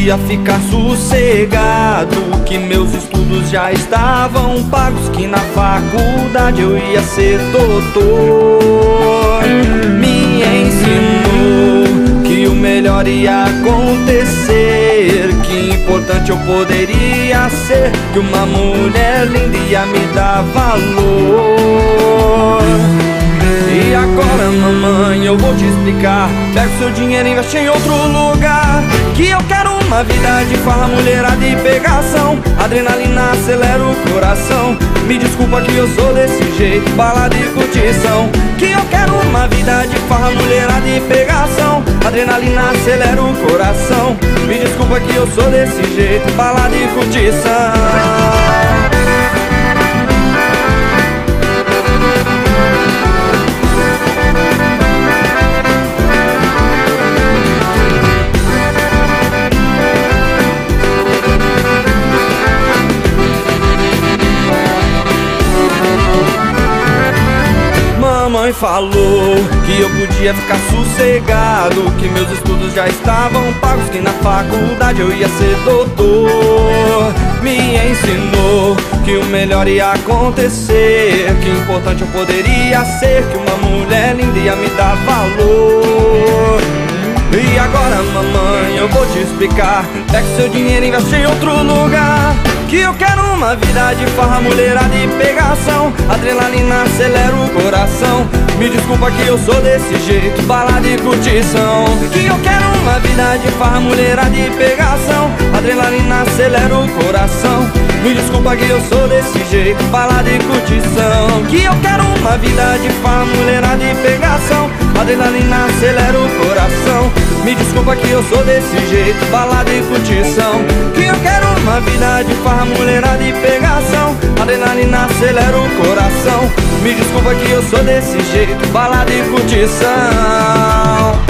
podia ficar sossegado, que meus estudos já estavam pagos, que na faculdade eu ia ser doutor. Me ensinou que o melhor ia acontecer, que importante eu poderia ser, que uma mulher linda ia me dar valor. E agora, mamãe, eu vou te explicar. Pega o seu dinheiro e investe em outro lugar, que eu quero uma vida de farra, mulherada e pegação. Adrenalina acelera o coração. Me desculpa que eu sou desse jeito, balada e curtição. Que eu quero uma vida de farra, mulherada e pegação. Adrenalina acelera o coração. Me desculpa que eu sou desse jeito, balada e curtição. Mamãe falou que eu podia ficar sossegado, que meus estudos já estavam pagos, que na faculdade eu ia ser doutor. Me ensinou que o melhor ia acontecer, que importante eu poderia ser, que uma mulher linda ia me dar valor. E agora, mamãe, eu vou te explicar. Pega seu dinheiro e investe em outro lugar, que eu quero uma vida de farra, mulherada e pegação. Adrenalina acelera o coração. Me desculpa que eu sou desse jeito, balada e curtição. Que eu quero uma vida de farra, mulherada e pegação. Adrenalina acelera o coração. Me desculpa que eu sou desse jeito, balada e curtição. Que eu quero uma vida de farra, mulherada e pegação. Adrenalina acelera o coração. Me desculpa que eu sou desse jeito, balada e curtição. Que eu quero uma vida de farra, mulherada e pegação. Adrenalina acelera o coração. Me desculpa que eu sou desse jeito, balada e curtição.